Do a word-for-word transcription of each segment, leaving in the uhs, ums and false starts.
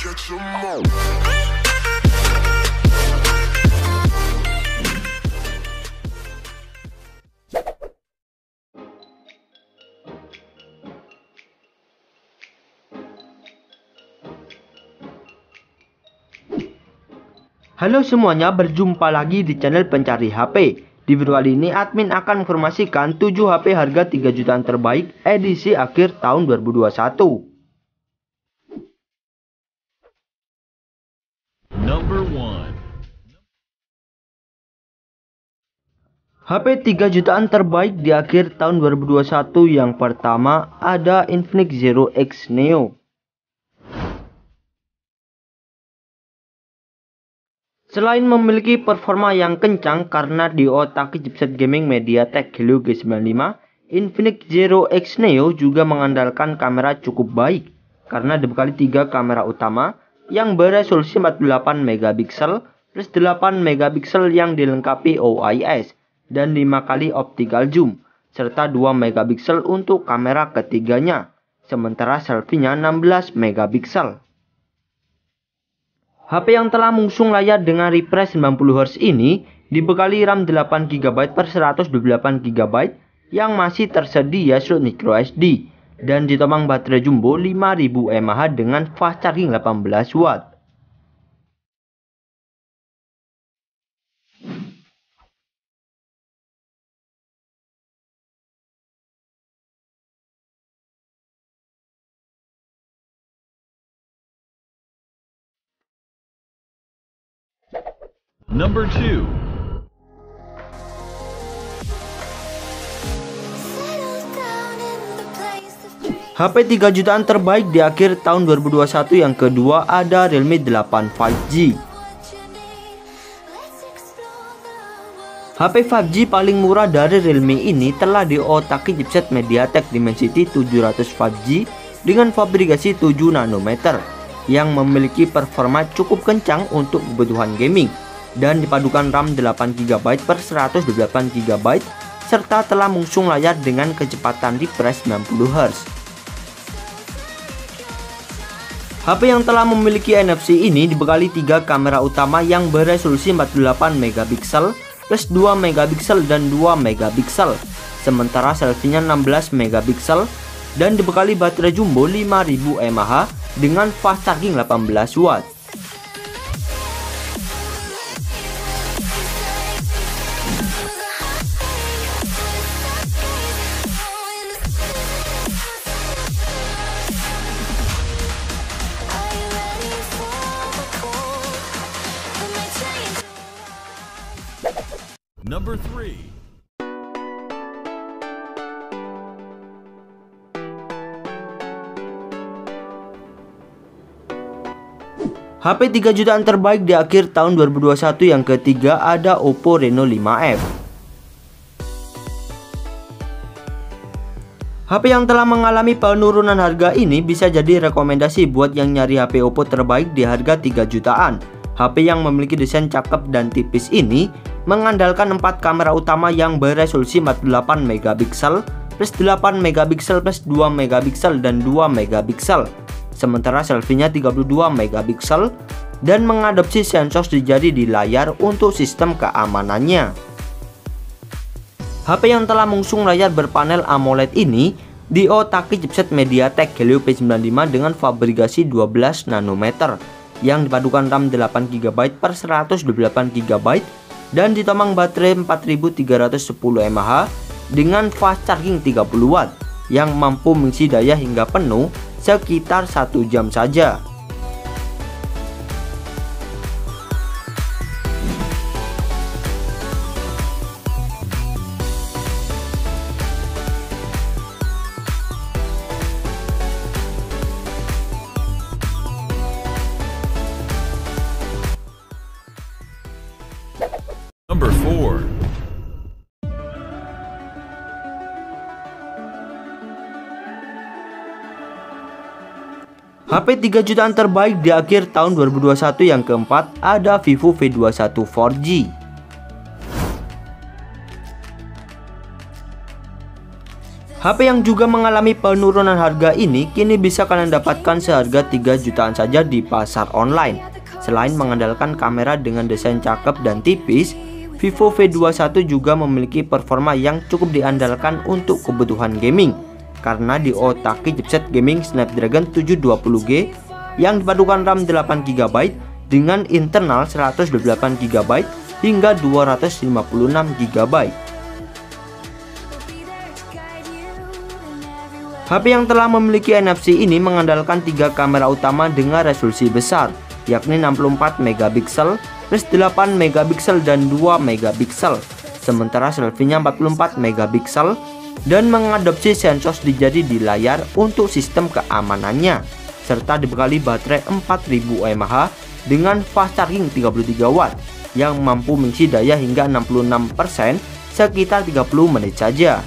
Halo semuanya, berjumpa lagi di channel Pencari H P. Di video kali ini admin akan menginformasikan tujuh H P harga tiga jutaan terbaik edisi akhir tahun dua ribu dua puluh satu. Number one. H P tiga jutaan terbaik di akhir tahun dua ribu dua puluh satu yang pertama ada Infinix Zero X Neo. Selain memiliki performa yang kencang karena diotaki chipset gaming MediaTek Helio G sembilan puluh lima, Infinix Zero X Neo juga mengandalkan kamera cukup baik karena dibekali tiga kamera utama yang beresolusi empat puluh delapan megapiksel plus delapan megapiksel yang dilengkapi O I S dan lima kali optical zoom serta dua megapiksel untuk kamera ketiganya, sementara selfie-nya enam belas megapiksel. H P yang telah mengusung layar dengan refresh sembilan puluh hertz ini dibekali RAM delapan giga byte per seratus dua puluh delapan giga byte yang masih tersedia slot micro S D dan ditopang baterai jumbo lima ribu mAh dengan fast charging delapan belas watt. Number two. H P tiga jutaan terbaik di akhir tahun dua ribu dua puluh satu yang kedua ada Realme delapan lima G. H P lima G paling murah dari Realme ini telah diotaki chipset MediaTek Dimensity tujuh ratus lima G dengan fabrikasi tujuh nanometer yang memiliki performa cukup kencang untuk kebutuhan gaming dan dipadukan RAM delapan giga byte per seratus dua puluh delapan giga byte serta telah mengusung layar dengan kecepatan refresh sembilan puluh hertz. H P yang telah memiliki N F C ini dibekali tiga kamera utama yang beresolusi empat puluh delapan megapiksel plus dua megapiksel dan dua megapiksel, sementara selfie-nya enam belas megapiksel dan dibekali baterai jumbo lima ribu mAh dengan fast charging delapan belas watt. Number three. H P tiga jutaan terbaik di akhir tahun dua ribu dua puluh satu yang ketiga ada Oppo Reno lima F. H P yang telah mengalami penurunan harga ini bisa jadi rekomendasi buat yang nyari H P Oppo terbaik di harga tiga jutaan. H P yang memiliki desain cakep dan tipis ini mengandalkan empat kamera utama yang beresolusi empat puluh delapan megapiksel plus delapan megapiksel plus dua megapiksel dan dua megapiksel, sementara selfie-nya tiga puluh dua megapiksel dan mengadopsi sensor di jari di layar untuk sistem keamanannya. H P yang telah mengusung layar berpanel AMOLED ini diotaki chipset MediaTek Helio P sembilan puluh lima dengan fabrikasi dua belas nanometer yang dipadukan RAM delapan giga byte per seratus dua puluh delapan giga byte dan ditopang baterai empat ribu tiga ratus sepuluh mAh dengan fast charging tiga puluh watt yang mampu mengisi daya hingga penuh sekitar satu jam saja. Number four. H P tiga jutaan terbaik di akhir tahun dua ribu dua puluh satu yang keempat ada Vivo V dua puluh satu empat G. H P yang juga mengalami penurunan harga ini kini bisa kalian dapatkan seharga tiga jutaan saja di pasar online. Selain mengandalkan kamera dengan desain cakep dan tipis, Vivo V dua puluh satu juga memiliki performa yang cukup diandalkan untuk kebutuhan gaming karena diotaki chipset gaming Snapdragon tujuh dua puluh G yang dipadukan RAM delapan giga byte dengan internal seratus dua puluh delapan giga byte hingga dua ratus lima puluh enam giga byte. H P yang telah memiliki N F C ini mengandalkan tiga kamera utama dengan resolusi besar, yakni enam puluh empat megapiksel, plus delapan megapiksel dan dua megapiksel. Sementara selfie-nya empat puluh empat megapiksel dan mengadopsi sensor di jari di layar untuk sistem keamanannya, serta dibekali baterai empat ribu mAh dengan fast charging tiga puluh tiga watt yang mampu mengisi daya hingga enam puluh enam persen sekitar tiga puluh menit saja.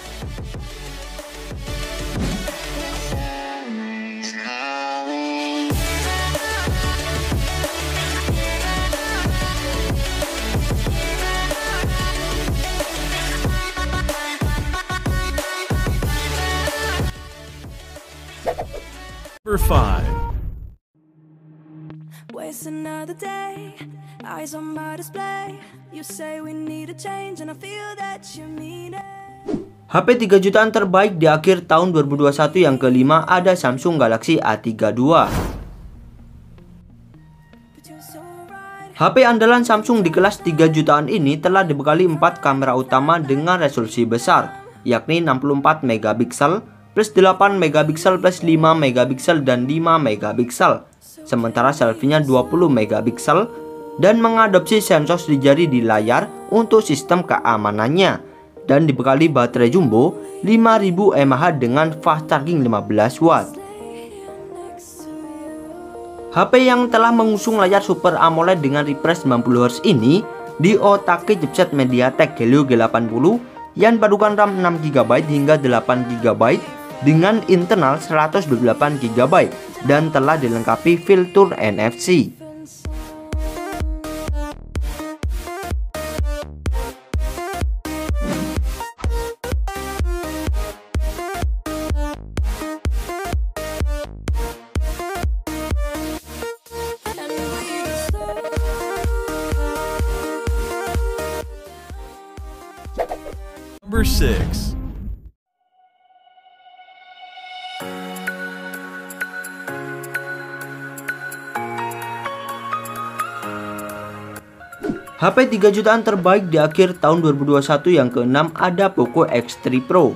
Number five. Waste another day, eyes on my display. You say we need a change and I feel that you mean it. H P tiga jutaan terbaik di akhir tahun dua ribu dua puluh satu yang kelima ada Samsung Galaxy A tiga puluh dua. H P andalan Samsung di kelas tiga jutaan ini telah dibekali empat kamera utama dengan resolusi besar, yakni enam puluh empat megapiksel, plus delapan megapiksel, plus lima megapiksel dan lima megapiksel. Sementara selfie-nya dua puluh megapiksel dan mengadopsi sensor di jari di layar untuk sistem keamanannya, dan dibekali baterai jumbo lima ribu mAh dengan fast charging lima belas watt. H P yang telah mengusung layar Super AMOLED dengan refresh sembilan puluh hertz ini diotaki chipset MediaTek Helio G delapan puluh yang padukan RAM enam giga byte hingga delapan giga byte dengan internal seratus dua puluh delapan giga byte dan telah dilengkapi fitur N F C. Number six. H P tiga jutaan terbaik di akhir tahun dua ribu dua puluh satu yang keenam ada Poco X tiga Pro.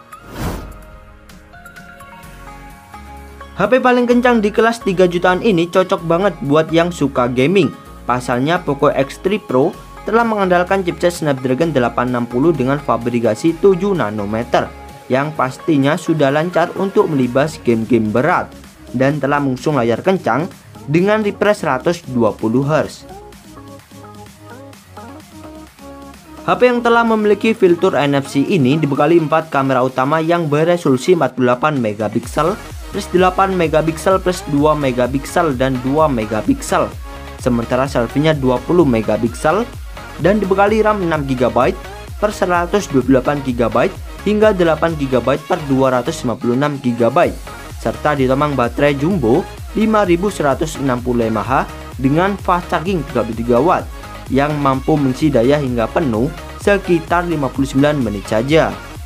H P paling kencang di kelas tiga jutaan ini cocok banget buat yang suka gaming. Pasalnya Poco X tiga Pro telah mengandalkan chipset Snapdragon delapan enam nol dengan fabrikasi tujuh nanometer yang pastinya sudah lancar untuk melibas game-game berat dan telah mengusung layar kencang dengan refresh seratus dua puluh hertz. H P yang telah memiliki fitur N F C ini dibekali empat kamera utama yang beresolusi empat puluh delapan megapiksel, plus delapan megapiksel, plus dua megapiksel dan dua megapiksel. Sementara selfie-nya dua puluh megapiksel dan dibekali RAM enam giga byte per seratus dua puluh delapan giga byte hingga delapan giga byte per dua ratus lima puluh enam giga byte, serta ditomang baterai jumbo lima ribu seratus enam puluh mAh dengan fast charging tiga puluh tiga watt yang mampu mengisi daya hingga penuh sekitar lima puluh sembilan menit saja.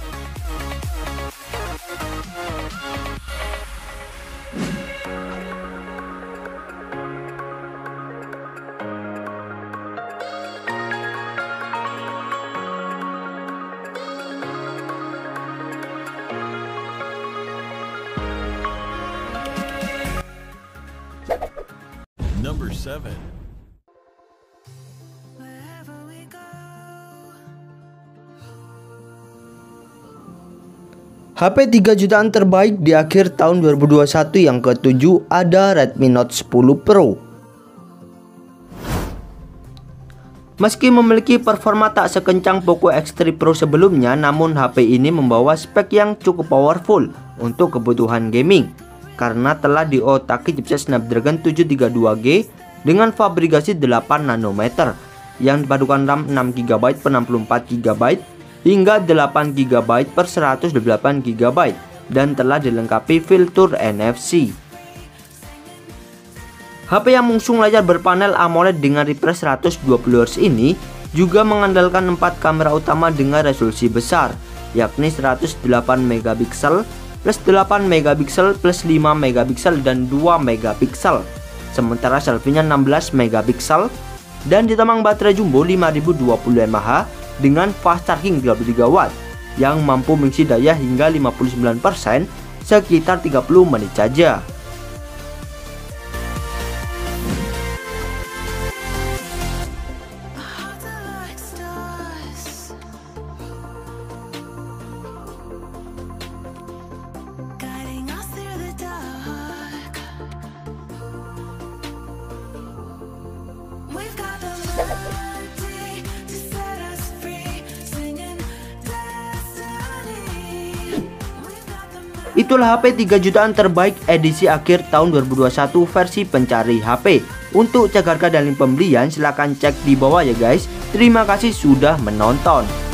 Number seven. H P tiga jutaan terbaik di akhir tahun dua ribu dua puluh satu yang ketujuh ada Redmi Note sepuluh Pro. Meski memiliki performa tak sekencang Poco X tiga Pro sebelumnya, namun H P ini membawa spek yang cukup powerful untuk kebutuhan gaming karena telah diotaki chipset Snapdragon tujuh tiga dua G dengan fabrikasi delapan nanometer yang dipadukan RAM enam giga byte per enam puluh empat giga byte hingga delapan giga byte per seratus delapan giga byte dan telah dilengkapi fitur N F C. H P yang mengusung layar berpanel AMOLED dengan refresh seratus dua puluh hertz ini juga mengandalkan empat kamera utama dengan resolusi besar, yakni seratus delapan megapiksel, plus delapan megapiksel, plus lima megapiksel, dan dua megapiksel. Sementara selfie-nya enam belas megapiksel dan ditemang baterai jumbo lima ribu dua puluh mAh dengan fast charging tiga puluh tiga watt yang mampu mengisi daya hingga lima puluh sembilan persen sekitar tiga puluh menit saja. Itulah H P tiga jutaan terbaik edisi akhir tahun dua ribu dua puluh satu versi pencari H P. Untuk cek harga dan link pembelian silahkan cek di bawah ya guys. Terima kasih sudah menonton.